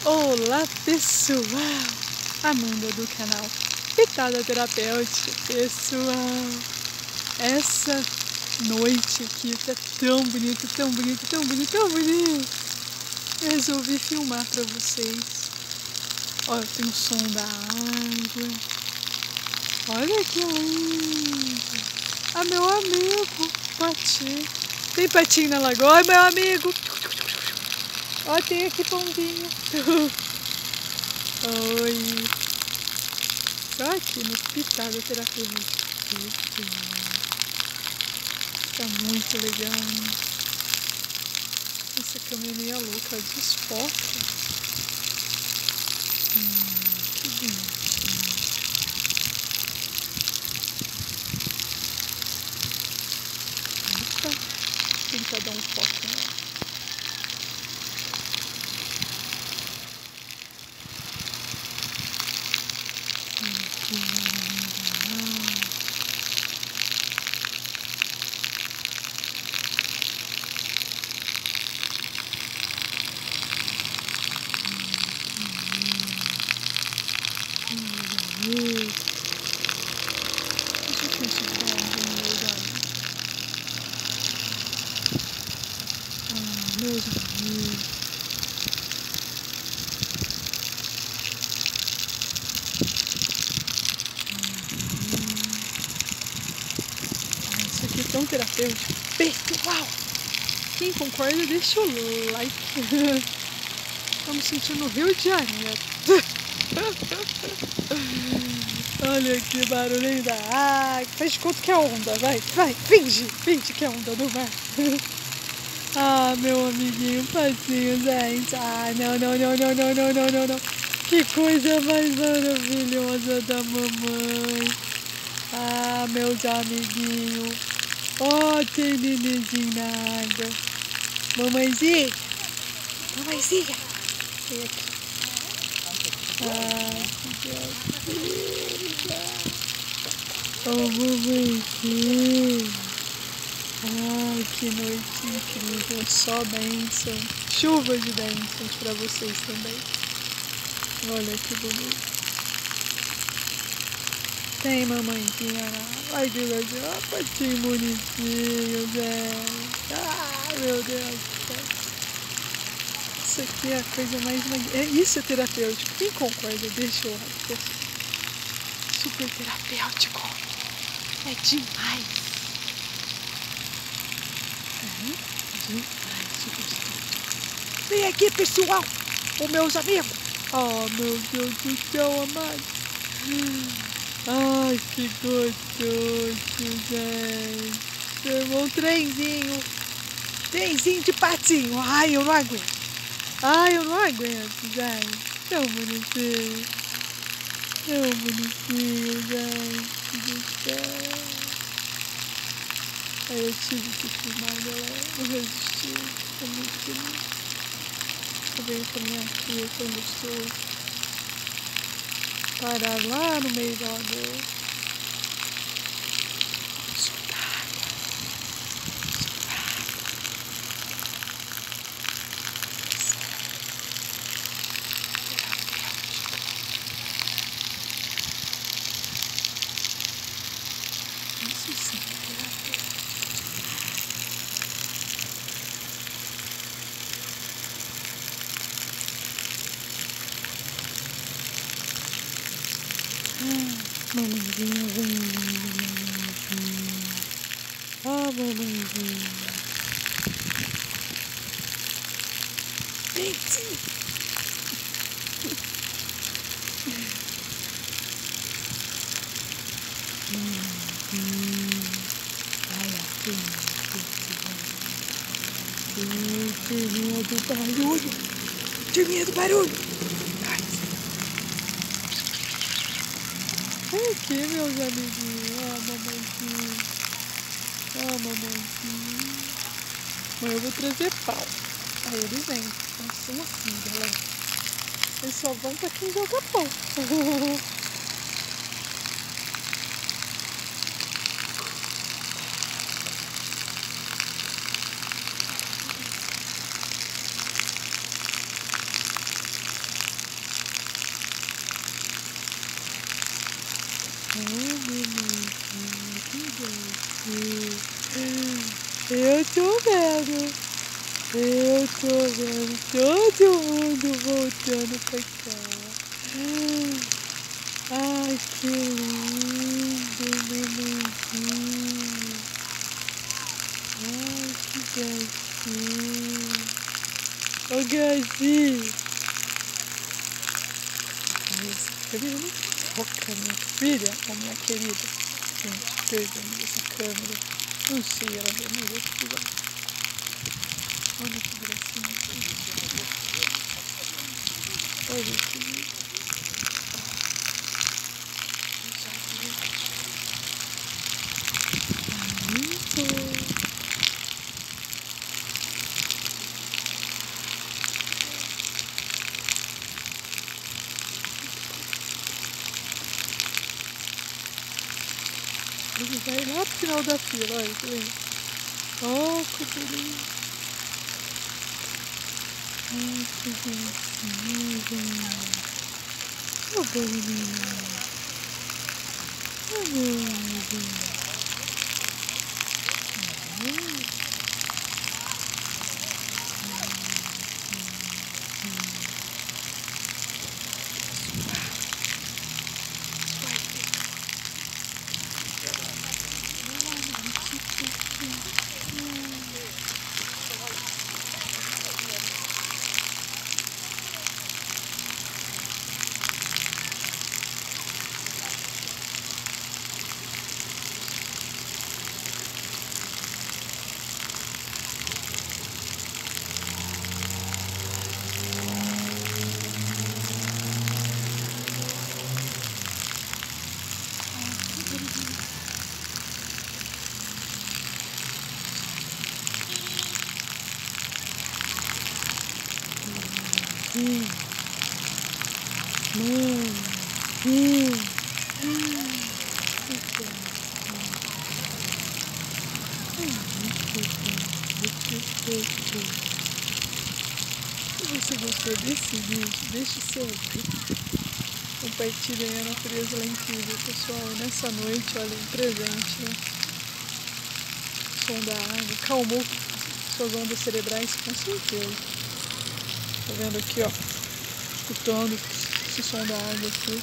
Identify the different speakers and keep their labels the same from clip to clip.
Speaker 1: Olá pessoal, Amanda do canal Pitada Terapêutica. Pessoal, essa noite aqui tá tão bonito, tão bonito, tão bonito, tão bonito. Eu resolvi filmar pra vocês. Olha, tem o som da água. Olha que lindo. Ah, meu amigo, patinho. Tem patinho na lagoa, meu amigo. Ó, tem aqui pombinha. Oi. Tô aqui no Pitada Terapêutica. Tá muito legal. Essa câmera louca desfoca. Que bonito. Opa. Tentar dar um foco nela. Deixa eu conseguir dar um meus amigos. Meus amigos. Isso aqui é tão terapêutico. Pessoal, quem concorda, deixa o like. Estamos sentindo o Rio de Janeiro. Olha que barulhinho da água. Faz de conta que é onda, vai, finge que é onda do mar. Ah, meu amiguinho, patinho, gente. Ah, não. Que coisa mais maravilhosa da mamãe. Ah, meus amiguinhos. Ó, tem nenenzinho na água. Mamãezinha. Vem aqui. Ah, que gracinha. Oh, mamãezinha. Ai, que noite incrível. Só bênção. Chuva de bênçãos para vocês também. Olha que bonito. Tem mamãezinha lá. Ai, que legal. Ah, patinho bonitinho, gente. Ah, meu Deus do céu. Isso aqui é a coisa mais magnífica. Isso é terapêutico. Quem concorda? Deixa eu like. Super terapêutico. É demais. Vem aqui, pessoal. Os meus amigos. Oh, meu Deus do céu, amado. Ai, que gostoso, gente. Chamou um trenzinho de patinho. Ai, eu não aguento, gente. Tão bonitinho, gente do céu. Aí eu tive que filmar, galera. Não resisti. Foi muito bonito. Eu venho com a minha filha, foi gostoso. Parar lá no meio da lagoa. Isso sim, terapêutico. Mamãezinha, vem. Ah, mamãezinha. Vem sim. Ai, assim. Tinha medo do barulho. Vem aqui, meus amiguinhos. Ah, mamãezinho. Mas eu vou trazer pau. Aí eles vêm. Eles são assim, galera. Eles só vão pra quem joga pau. tô vendo todo mundo voltando pra cá. Ai, que lindo, mamãezinho. Ai, que gatinho. Ô, gatinho. Tá vendo? Foca, minha filha, ou minha querida. Gente, perdendo essa câmera. Não sei, ela demorou que fica. Olha que gracinha. Olha que lindo. Muito. Ele vai lá pro final da fila, olha que lindo. Oh, que bonito. Ai, que bonitinho. Ô, bolinha. Ô, bolinha. Se você gostou desse vídeo, deixe seu like, compartilhe a natureza lá incrível, pessoal. E nessa noite, olha, um presente, né? O som da água, calmou suas ondas cerebrais, com certeza. Tá vendo aqui, ó, escutando esse som da água aqui.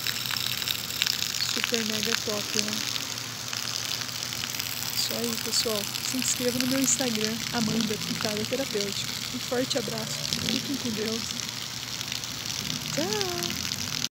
Speaker 1: Super mega top, né? Isso aí, pessoal. Se inscreva no meu Instagram, Amanda Pintada Terapêutica. Um forte abraço. Fiquem com Deus. Tchau!